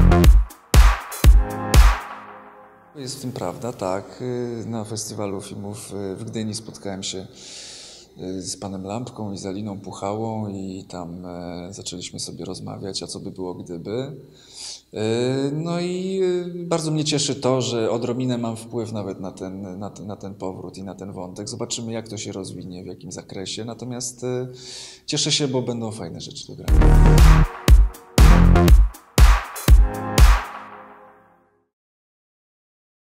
Jest w tym prawda, tak. Na festiwalu filmów w Gdyni spotkałem się z panem Lampką i z Aliną Puchałą i tam zaczęliśmy sobie rozmawiać, a co by było gdyby. No i bardzo mnie cieszy to, że odrobinę mam wpływ nawet na ten powrót i na ten wątek. Zobaczymy, jak to się rozwinie, w jakim zakresie. Natomiast cieszę się, bo będą fajne rzeczy do grania.